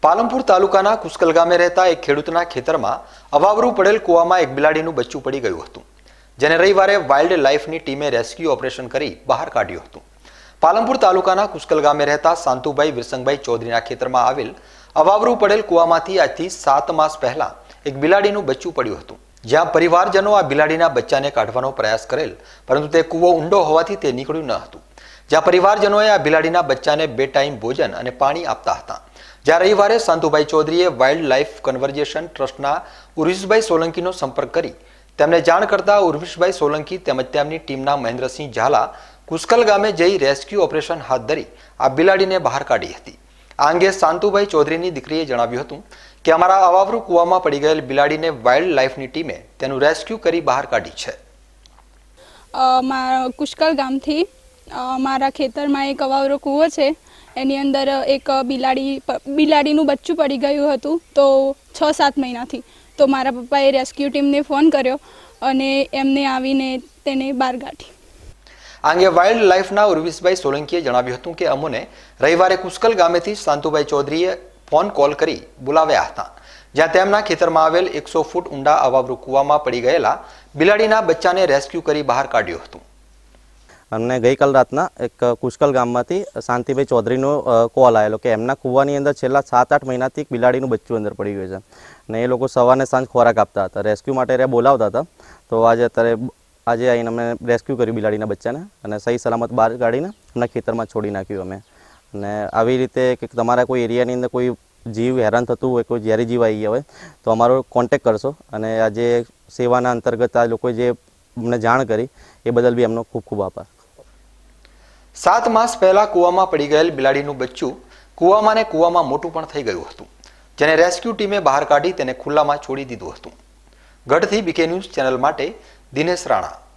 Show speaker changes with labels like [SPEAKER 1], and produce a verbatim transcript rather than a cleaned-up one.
[SPEAKER 1] પાલનપુર તાલુકાના કુસ્કલ ગામે રહેતા એક ખેડૂતના ખેતરમાં અવાવરું પડેલ કૂવામાં એક બિલાડીનું બચ્ચું પડી ગયું હતું, જેને રવિવારે વાઇલ્ડ લાઇફની ટીમે રેસ્ક્યુ ઓપરેશન કરી બહાર કાઢ્યું હતું. પાલનપુર તાલુકાના કુસ્કલ ગામે રહેતા શાંતુભાઈ વિરસંગભાઈ ચૌધરીના ખેતરમાં આવેલ અવાવરું પડેલ કૂવામાંથી આજથી સાત માસ પહેલા એક બિલાડીનું બચ્ચું પડ્યું હતું, જ્યાં પરિવારજનો આ બિલાડીના બચ્ચાને કાઢવાનો પ્રયાસ કરેલ, પરંતુ તે કૂવો ઊંડો હોવાથી તે નીકળ્યું ન હતું. જ્યાં પરિવારજનોએ આ બિલાડીના બચ્ચાને બે ટાઈમ ભોજન અને પાણી આપતા હતા. જ્યાં રવિવારે શાંતુભાઈ ચૌધરીએ વાઇલ્ડ લાઇફ કન્વર્ઝેશન ટ્રસ્ટના ઉર્વિશભાઈ સોલંકીનો સંપર્ક કરી તેમને જાણ કરતા ઉર્વિશભાઈ સોલંકી તેમજ તેમની ટીમના મહેન્દ્રસિંહ ઝાલા કુસ્કલ ગામે જઈ રેસ્ક્યુ ઓપરેશન હાથ ધરી આ બિલાડીને બહાર કાઢી હતી. આ અંગે શાંતુભાઈ ચૌધરીની દીકરીએ જણાવ્યું હતું કે અમારા અવાવરું કૂવામાં પડી ગયેલ બિલાડીને વાઇલ્ડ લાઇફની ટીમે તેનું રેસ્ક્યુ કરી બહાર કાઢી છે.
[SPEAKER 2] કુસ્કલ ગામથી મારા ખેતરમાં એક અવાવરો કૂવો છે, એની અંદર એક બિલાડી બિલાડીનું બચ્ચું પડી ગયું હતું. તો છ સાત મહિનાથી તો મારા પપ્પાએ રેસ્ક્યુ ટીમને ફોન કર્યો અને એમને આવીને તેને બહાર કાઢી.
[SPEAKER 1] આ અંગે વાઇલ્ડ લાઇફના ઉર્વિશભાઈ સોલંકીએ જણાવ્યું હતું કે અમોને રવિવારે કુસ્કલ ગામેથી શાંતુભાઈ ચૌધરીએ ફોન કોલ કરી બોલાવ્યા હતા, જ્યાં તેમના ખેતરમાં આવેલ એકસો ફૂટ ઊંડા અવાવરું કૂવામાં પડી ગયેલા બિલાડીના બચ્ચાને રેસ્ક્યુ કરી બહાર કાઢ્યું હતું.
[SPEAKER 3] અમને ગઈકાલ રાતના એક કુસ્કલ ગામમાંથી શાંતિભાઈ ચૌધરીનો કોલ આવેલો કે એમના કૂવાની અંદર છેલ્લા સાત આઠ મહિનાથી એક બિલાડીનું બચ્ચું અંદર પડી ગયું છે અને એ લોકો સવારને સાંજ ખોરાક આપતા હતા. રેસ્ક્યુ માટે એ બોલાવતા હતા. તો આજે અત્યારે આજે આવીને અમે રેસ્ક્યુ કર્યું બિલાડીના બચ્ચાને અને સહી સલામત બહાર કાઢીને એમના ખેતરમાં છોડી નાખ્યું અમે. અને આવી રીતે કે તમારા કોઈ એરિયાની અંદર કોઈ જીવ હેરાન થતું હોય, કોઈ ઝેરી જીવ આવી ગયા હોય તો અમારો કોન્ટેક્ટ કરશો. અને આજે સેવાના અંતર્ગત આ લોકોએ જે અમને જાણ કરી એ બદલ બી એમનો ખૂબ ખૂબ આભાર.
[SPEAKER 1] સાત માસ પહેલા કૂવામાં પડી ગયેલ બિલાડીનું બચ્ચું કૂવામાં ને કૂવામાં મોટું પણ થઈ ગયું હતું, જેને રેસ્ક્યુ ટીમે બહાર કાઢી તેને ખુલ્લામાં છોડી દીધું હતું. ગઢથી બીકે ન્યૂઝ ચેનલ માટે દિનેશ રાણા.